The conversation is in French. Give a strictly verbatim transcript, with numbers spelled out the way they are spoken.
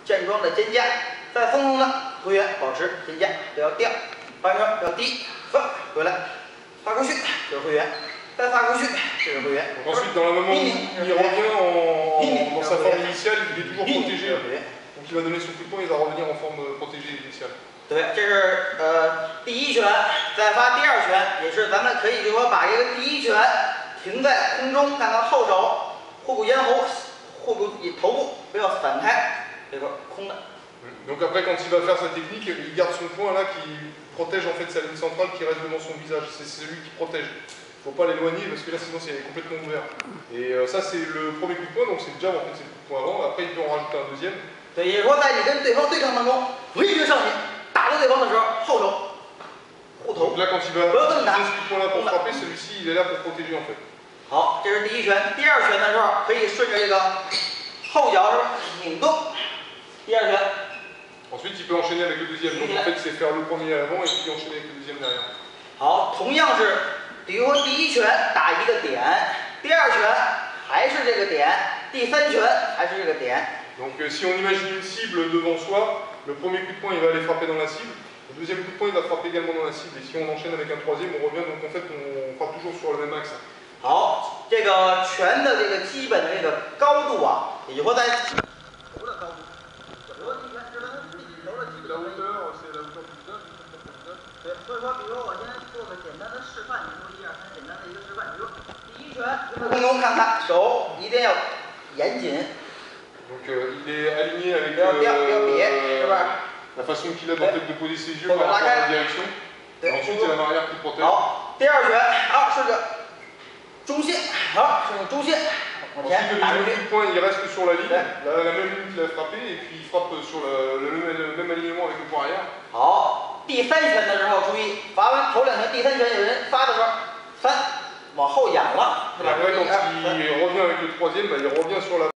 站桩的肩架，再松松的回原，保持肩架不要掉，发原桩要低，发回来，发过去就是回原，再发过去就是回原。 Ensuite, dans le moment où il revient en, en, dans sa forme initiale, il est toujours protégé. Donc il va donner son coup de poing, il va revenir en forme protégée initiale. 对，这是呃第一拳，再发第二拳，也是咱们可以就说把这个第一拳停在空中，看看后手后部咽喉、后部头部不要反开，这个空的。 Donc après, quand il va faire sa technique, il garde son point là qui protège en fait sa ligne centrale qui reste devant son visage. C'est celui qui protège. Il ne faut pas l'éloigner parce que là sinon c'est complètement ouvert. Et euh, ça c'est le premier coup de poing, donc c'est déjà en fait c'est le coup de poing avant. Après il peut en rajouter un deuxième. 对，也就是说在你跟对方对抗当中，回绝上去打到对方的时候，后手护头。 Donc là quand il va utiliser ce coup de poing là pour frapper, celui-ci il est là pour protéger en fait. 好，这是第一拳。第二拳的时候可以顺着这个后脚是吧拧动。第二拳。 Ensuite, il peut enchaîner avec le deuxième. Donc en fait, c'est faire le premier avant et puis enchaîner avec le deuxième derrière. 好，同样是，比如说第一拳打一个点，第二拳还是这个点，第三拳还是这个点。 Donc euh, si on imagine une cible devant soi, le premier coup de poing il va aller frapper dans la cible, le deuxième coup de poing il va frapper également dans la cible. Et si on enchaîne avec un troisième, on revient. Donc en fait, on frappe toujours sur le même axe. 好，这个拳的这个基本的这个高度啊，也就是说在头的高度。 La hauteur, c'est la hauteur du visage. 对，所以说，比如说我先做个简单的示范，你说一二三，简单的一个示范。比如第一拳，空中看看手一定要严谨。 Donc euh, il est aligné avec 不要掉，不要瘪，是吧？ la façon qu'il a en fait de poser ses yeux par rapport à la direction. Et ensuite, il y a la barrière qui protège. 好，第二拳啊，顺着中线，好，顺着中线。 Ensuite, le deuxième coup de poing, il reste sur la ligne, la, la même ligne qu'il a frappé, et puis il frappe sur le, le, même, le même alignement avec le poing arrière. 好，第三拳的时候注意，发完头两拳，第三拳有人发的时候，三往后仰了，是吧？ Après, quand il revient avec le troisième, bah, il revient sur la